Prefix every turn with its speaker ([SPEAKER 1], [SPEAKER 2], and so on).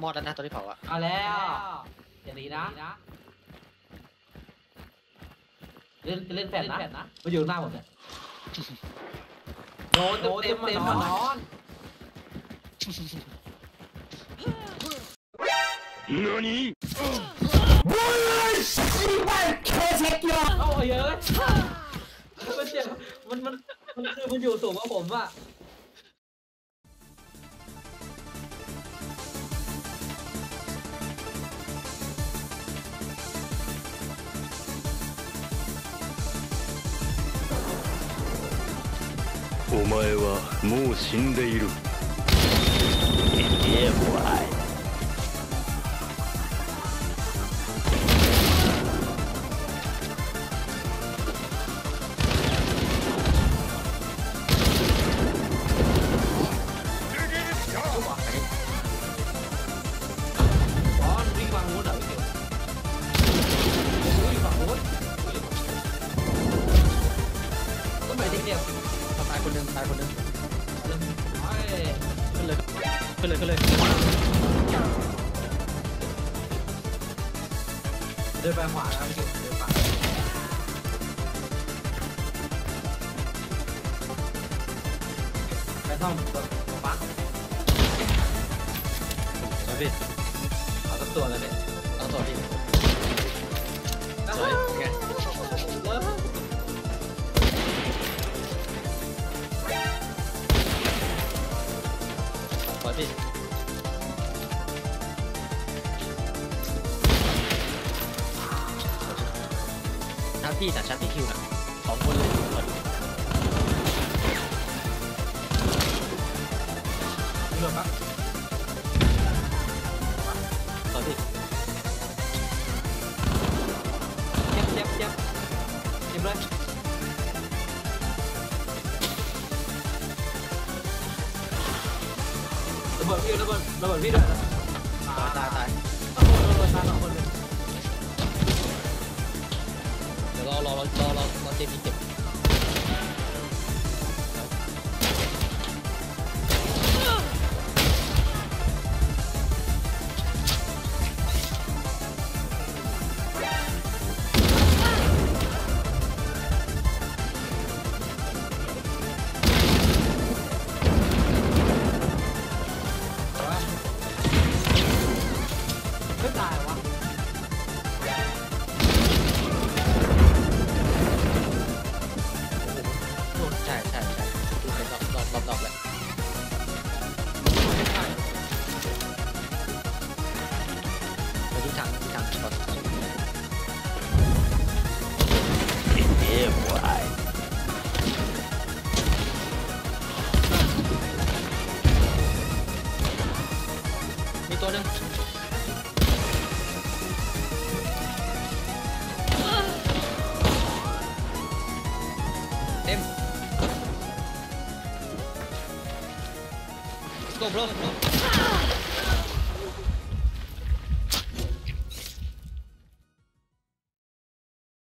[SPEAKER 1] มอดแล้วนะตอนที่เผาอะ
[SPEAKER 2] เอาแล้วอย่างนี้นะเล่นแฟนนะมาอยู่หน้าผมเนี่ยโดนเต็มมานอน
[SPEAKER 3] 何
[SPEAKER 2] เอาเยอะมันเจ็บมันคือมันอยู่สูงกว่าผมอะ
[SPEAKER 3] お前はもう死んでいる。
[SPEAKER 1] ตายคนหนึ่งขึ้นเลย
[SPEAKER 2] เดินไปขวาแล้วเดินไปไปท่องตัวปั๊ก
[SPEAKER 1] มาพี่
[SPEAKER 2] เอาสักตัวเลยเนี่ย
[SPEAKER 1] เอาตัวพี่สวยไงสวยพี่ชาร์จพี่แต่ชาร์จพี่คิวนะ2 คนเลย
[SPEAKER 2] เลือกปั๊บ
[SPEAKER 1] สวยพี่
[SPEAKER 2] เจ็บเลยระเบิดพี่ด้วยนะ
[SPEAKER 1] ตาย
[SPEAKER 2] ตาย2 คนเลย
[SPEAKER 1] เดี๋ยวรอเจมี่เก็บ
[SPEAKER 2] ไม่ตายวะ
[SPEAKER 1] ใช่ดูเป็นรอบเลยไปดูทางก่อนมีตัวหนึ่งเต็ม Let's go bro